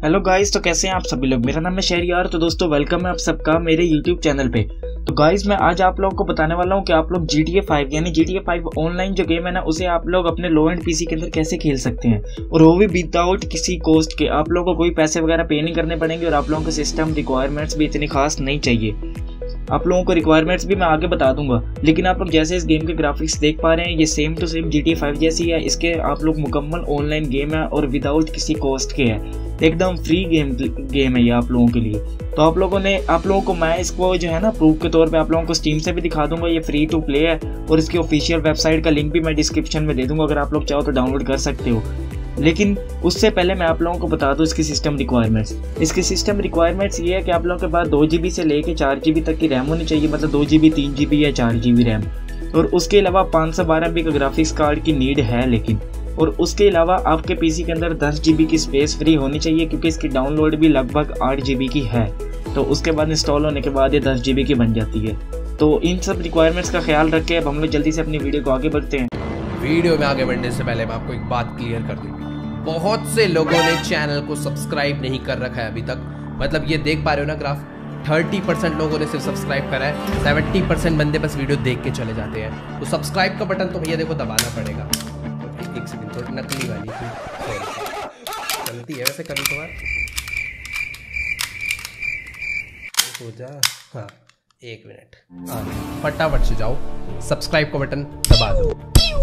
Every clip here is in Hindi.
हेलो गाइस, तो कैसे हैं आप सभी लोग। मेरा नाम है शहरियार। तो दोस्तों वेलकम है आप सबका मेरे यूट्यूब चैनल पे। तो गाइस मैं आज आप लोगों को बताने वाला हूं कि आप लोग GTA 5 यानी GTA 5 ऑनलाइन जो गेम है ना, उसे आप लोग अपने लो एंड पीसी के अंदर कैसे खेल सकते हैं, और वो भी विदाउट किसी कॉस्ट के। आप लोगों को कोई पैसे वगैरह पे नहीं करने पड़ेंगे, और आप लोगों के सिस्टम रिक्वायरमेंट्स भी इतनी खास नहीं चाहिए। आप लोगों को रिक्वायरमेंट्स भी मैं आगे बता दूंगा, लेकिन आप लोग जैसे इस गेम के ग्राफिक्स देख पा रहे हैं, ये सेम टू सेम GTA 5 जैसी है। इसके आप लोग मुकम्मल ऑनलाइन गेम है और विदाउट किसी कॉस्ट के है, एकदम फ्री गेम है ये आप लोगों के लिए। तो आप लोगों को मैं इसको जो है ना प्रूफ के तौर पे आप लोगों को स्टीम से भी दिखा दूंगा। ये फ्री टू प्ले है और इसकी ऑफिशियल वेबसाइट का लिंक भी मैं डिस्क्रिप्शन में दे दूंगा, अगर आप लोग चाहो तो डाउनलोड कर सकते हो। लेकिन उससे पहले मैं आप लोगों को बता दूं इसकी सिस्टम रिक्वायरमेंट्स। इसकी सिस्टम रिक्वायरमेंट्स ये है कि आप लोगों के पास 2 GB से लेके 4 GB तक की रैम होनी चाहिए, मतलब 2 GB 3 GB या 4 GB रैम। और उसके अलावा 512 MB का ग्राफिक्स कार्ड की नीड है लेकिन। और उसके अलावा आपके पीसी के अंदर 10 GB की स्पेस फ्री होनी चाहिए, क्योंकि इसकी डाउनलोड भी लगभग 8 GB की है। तो उसके बाद इंस्टॉल होने के बाद ये 10 GB की बन जाती है। तो इन सब रिक्वायरमेंट्स का ख्याल रख के अब हम लोग जल्दी से अपनी वीडियो को आगे बढ़ते हैं। वीडियो में आगे बढ़ने से पहले मैं आपको एक बात क्लियर कर दूं। बहुत से लोगों ने चैनल को सब्सक्राइब नहीं कर रखा है अभी तक। मतलब ये देख पा रहे हो ना ग्राफ, 30% लोगों ने सिर्फ सब्सक्राइब करा है, 70% बंदे बस वीडियो देख के चले जाते हैं। तो सब्सक्राइब का बटन तो भैया देखो दबाना पड़ेगा। एक सेकंड, थोड़ी नकली वाली चलती है वैसे कभी कभार। हो जा, हाँ 1 मिनट, हाँ फटाफट से जाओ, सब्सक्राइब का बटन दबा दो।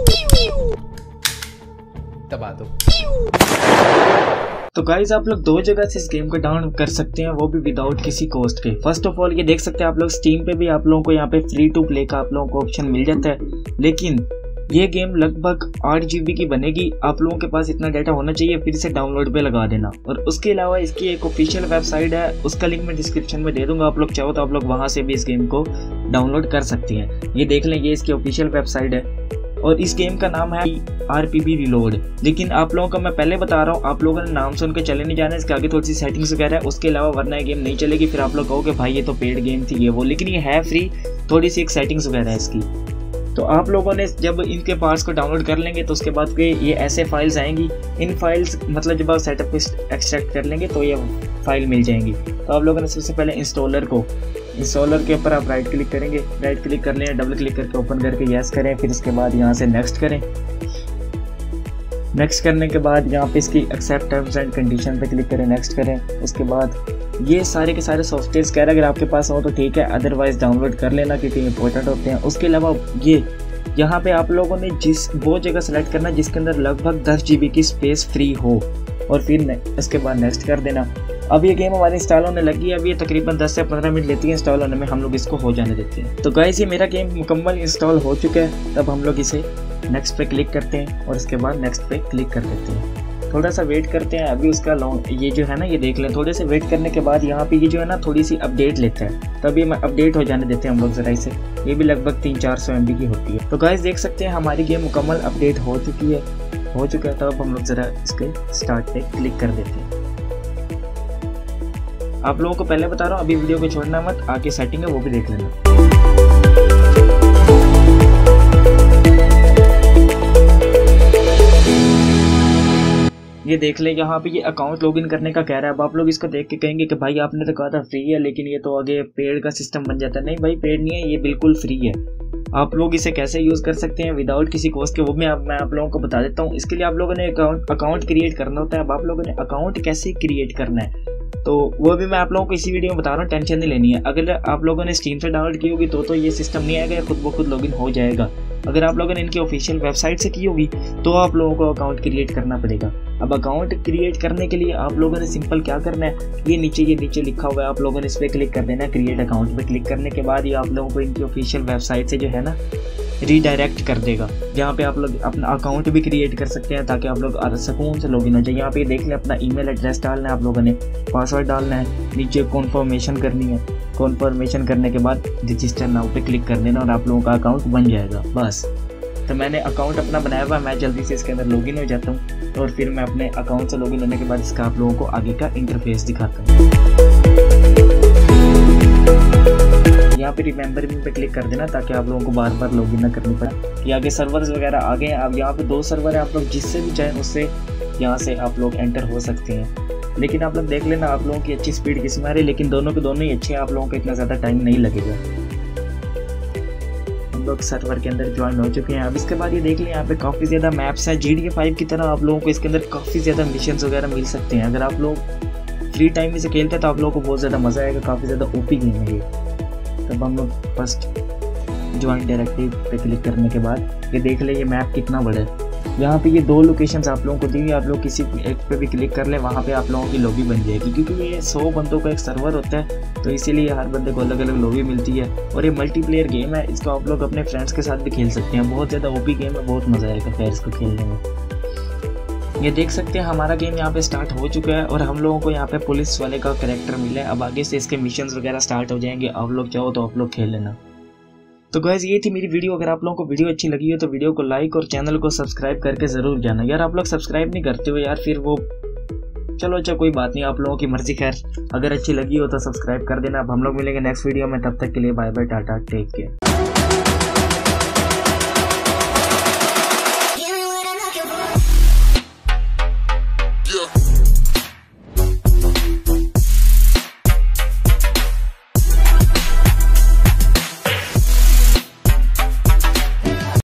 तो गाइज आप लोग 2 जगह से इस गेम को डाउनलोड कर सकते हैं, वो भी विदाउट किसी कॉस्ट के। फर्स्ट ऑफ ऑल ये देख सकते हैं आप लोग स्टीम पे भी आप लोगों को यहाँ पे फ्री टू प्ले का आप लोगों को ऑप्शन मिल जाता है। लेकिन ये गेम लगभग 8 GB की बनेगी। आप लोगों के पास इतना डाटा होना चाहिए, फिर इसे डाउनलोड पे लगा देना। और उसके अलावा इसकी एक ऑफिशियल वेबसाइट है, उसका लिंक मैं डिस्क्रिप्शन में दे दूंगा। आप लोग चाहो तो आप लोग वहां से भी इस गेम को डाउनलोड कर सकते हैं। ये देख लें, ये इसकी ऑफिशियल वेबसाइट है और इस गेम का नाम है RPB Reload। लेकिन आप लोगों को मैं पहले बता रहा हूँ, आप लोगों ने नाम सुन के चले नहीं जाना, इसके आगे थोड़ी सी सेटिंग्स वगैरह है, उसके अलावा वरना ये गेम नहीं चलेगी। फिर आप लोग कहोगे भाई ये तो पेड गेम थी ये वो, लेकिन ये है फ्री, थोड़ी सी एक सेटिंग्स वगैरह है इसकी। तो आप लोगों ने जब इनके पार्ट्स को डाउनलोड कर लेंगे तो उसके बाद ये ऐसे फाइल्स आएंगी। इन फाइल्स मतलब जब आप सेटअप को एक्सट्रैक्ट कर लेंगे तो ये फाइल मिल जाएंगी। तो आप लोगों ने सबसे पहले इंस्टॉलर के ऊपर आप राइट क्लिक करेंगे, राइट क्लिक कर लें, डबल क्लिक करके ओपन करके यस करें। फिर इसके बाद यहाँ से नेक्स्ट करें। नेक्स्ट करने के बाद यहाँ पे इसकी एक्सेप्ट टर्म्स एंड कंडीशन पे क्लिक करें, नेक्स्ट करें। उसके बाद ये सारे के सारे सॉफ्टवेयर कह रहे अगर आपके पास हो तो ठीक है, अदरवाइज डाउनलोड कर लेना क्योंकि इंपॉर्टेंट होते हैं। उसके अलावा ये यहाँ पे आप लोगों ने वो जगह सेलेक्ट करना जिसके अंदर लगभग 10 GB की स्पेस फ्री हो, और फिर इसके बाद नेक्स्ट कर देना। अब ये गेम हमारी इंस्टॉल होने लगी है। अब ये तकरीबन 10 से 15 मिनट लेती है इंस्टॉल होने में, हम लोग इसको हो जाने देते हैं। तो गाइस ये मेरा गेम मुकम्मल इंस्टॉल हो चुका है। तब हम लोग इसे नेक्स्ट पे क्लिक करते हैं और इसके बाद नेक्स्ट पे क्लिक कर देते हैं। थोड़ा सा वेट करते हैं, अभी उसका ये जो है ना, ये देख लें। थोड़े से वेट करने के बाद यहाँ पे ये जो है ना थोड़ी सी अपडेट लेता है, तब ये अपडेट हो जाने देते हैं हम लोग जरा इसे। ये भी लगभग 300-400 MB की होती है। तो गाइस देख सकते हैं हमारी गेम मुकम्मल अपडेट हो चुका है। तब हम लोग जरा इसके स्टार्ट पे क्लिक कर देते हैं। आप लोगों को पहले बता रहा हूँ, अभी वीडियो को छोड़ना मत, आगे सेटिंग है वो भी देख लेना। ये देख ले, यहाँ पे ये अकाउंट लॉगिन करने का कह रहा है। अब आप लोग इसको देख के कहेंगे कि भाई आपने तो कहा था फ्री है, लेकिन ये तो आगे पेड का सिस्टम बन जाता है। नहीं भाई, पेड नहीं है, ये बिल्कुल फ्री है। आप लोग इसे कैसे यूज़ कर सकते हैं विदाउट किसी कॉस्ट के, वो मैं आप लोगों को बता देता हूँ। इसके लिए आप लोगों ने अकाउंट क्रिएट करना होता है। अब आप लोगों ने अकाउंट कैसे क्रिएट करना है तो वो भी मैं आप लोगों को इसी वीडियो में बता रहा हूँ, टेंशन नहीं लेनी है। अगर आप लोगों ने स्टीम से डाउनलोड की होगी तो ये सिस्टम नहीं आएगा, खुद ब खुद लॉगिन हो जाएगा। अगर आप लोगों ने इनकी ऑफिशियल वेबसाइट से की होगी तो आप लोगों को अकाउंट क्रिएट करना पड़ेगा। अब अकाउंट क्रिएट करने के लिए आप लोगों ने सिंपल क्या करना है, ये नीचे लिखा हुआ है, आप लोगों ने इस पर क्लिक कर देना है। क्रिएट अकाउंट पे क्लिक करने के बाद ये आप लोगों को इनकी ऑफिशियल वेबसाइट से जो है ना रीडायरेक्ट कर देगा, जहाँ पे आप लोग अपना अकाउंट भी क्रिएट कर सकते हैं ताकि आप लोग सुकून से लॉगिन हो जाए। यहाँ पे देख लें, अपना ईमेल एड्रेस डालना है, आप लोगों ने पासवर्ड डालना है, नीचे कॉन्फर्मेशन करनी है। कॉन्फर्मेशन करने के बाद रजिस्टर नाउ पे क्लिक कर देना और आप लोगों का अकाउंट बन जाएगा बस। तो मैंने अकाउंट अपना बनाया हुआ है, मैं जल्दी से इसके अंदर लॉगिन हो जाता हूँ और फिर मैं अपने अकाउंट से लॉगिन होने के बाद इसका आप लोगों को आगे का इंटरफेस दिखाता हूँ। यहाँ पे रिमेंबर मी पे क्लिक कर देना ताकि आप लोगों को बार बार लॉगिन ना करनी पड़े। कि आगे सर्वर्स वगैरह आ गए हैं। अब यहाँ पे 2 सर्वर है, आप लोग जिससे भी चाहें उससे यहाँ से आप लोग एंटर हो सकते हैं। लेकिन आप लोग देख लेना, आप लोगों की अच्छी स्पीड किस में आ रही है, लेकिन दोनों के दोनों ही अच्छे हैं, आप लोगों को इतना ज़्यादा टाइम नहीं लगेगा। हम लोग सर्वर के अंदर ज्वाइन हो चुके हैं। अब इसके बाद ये देख लें, यहाँ पे काफ़ी ज़्यादा मैप्स हैं। GTA 5 की तरह आप लोगों को इसके अंदर काफ़ी ज़्यादा मिशंस वगैरह मिल सकते हैं। अगर आप लोग फ्री टाइम में से खेलते हैं तो आप लोगों को बहुत ज़्यादा मज़ा आएगा, काफ़ी ज़्यादा ओपी गेम है ये। तब हम लोग फर्स्ट ज्वाइन डायरेक्टिव पे क्लिक करने के बाद ये देख ले, ये मैप कितना बड़ा है। यहाँ पे ये 2 लोकेशंस आप लोगों को दी हुई, आप लोग किसी एक पे भी क्लिक कर ले, वहाँ पे आप लोगों की लॉबी बन जाएगी। क्योंकि ये 100 बंदों का एक सर्वर होता है, तो इसीलिए हर बंदे को अलग अलग लॉबी मिलती है। और ये मल्टीप्लेयर गेम है, इसको आप लोग अपने फ्रेंड्स के साथ भी खेल सकते हैं। बहुत ज़्यादा ओपी गेम है, बहुत मज़ा आएगा फिर इसको खेलने में। ये देख सकते हैं हमारा गेम यहाँ पे स्टार्ट हो चुका है और हम लोगों को यहाँ पे पुलिस वाले का कैरेक्टर मिला है। अब आगे से इसके मिशंस वगैरह स्टार्ट हो जाएंगे, आप लोग चाहो तो आप लोग खेल लेना। तो गाइस ये थी मेरी वीडियो। अगर आप लोगों को वीडियो अच्छी लगी हो तो वीडियो को लाइक और चैनल को सब्सक्राइब करके ज़रूर जाना। यार आप लोग सब्सक्राइब नहीं करते हो यार, फिर वो चलो अच्छा कोई बात नहीं, आप लोगों की मर्जी। खैर अगर अच्छी लगी हो तो सब्सक्राइब कर देना। अब हम लोग मिलेंगे नेक्स्ट वीडियो में, तब तक के लिए bye bye, tata, take care.